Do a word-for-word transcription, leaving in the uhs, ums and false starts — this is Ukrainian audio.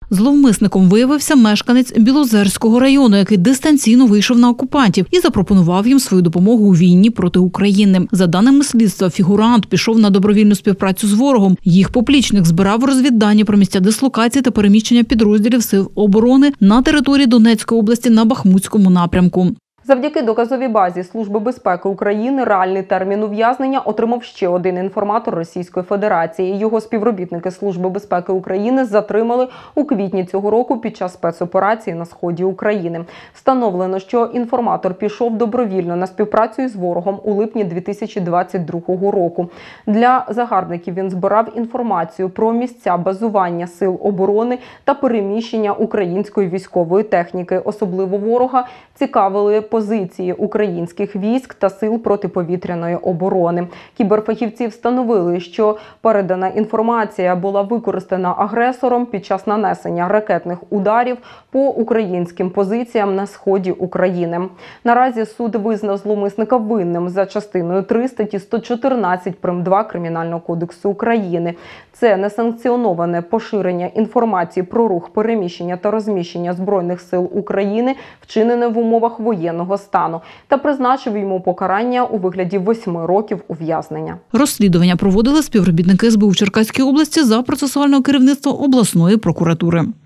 Зловмисником виявився мешканець Білозерського району, який дистанційно вийшов на окупантів і запропонував їм свою допомогу у війні проти України. За даними слідства, фігурант пішов на добровільну співпрацю з ворогом. Їх поплічник збирав розвіддані про місця дислокації та переміщення підрозділів сил оборони на території Донецької області на Бахмутському напрямку. Завдяки доказовій базі Служби безпеки України реальний термін ув'язнення отримав ще один інформатор Російської Федерації. Його співробітники Служби безпеки України затримали у квітні цього року під час спецоперації на сході України. Встановлено, що інформатор пішов добровільно на співпрацю із ворогом у липні дві тисячі двадцять другого року. Для загарбників він збирав інформацію про місця базування сил оборони та переміщення української військової техніки. Особливо ворога цікавили позиції українських військ та сил протиповітряної оборони. Кіберфахівці встановили, що передана інформація була використана агресором під час нанесення ракетних ударів по українським позиціям на сході України. Наразі суд визнав зловмисника винним за частиною три статті сто чотирнадцять прим. два Кримінального кодексу України. Це несанкціоноване поширення інформації про рух, переміщення та розміщення Збройних сил України, вчинене в умовах воєнного стану, та призначив йому покарання у вигляді восьми років ув'язнення. Розслідування проводили співробітники ес бе у в Черкаській області за процесуального керівництва обласної прокуратури.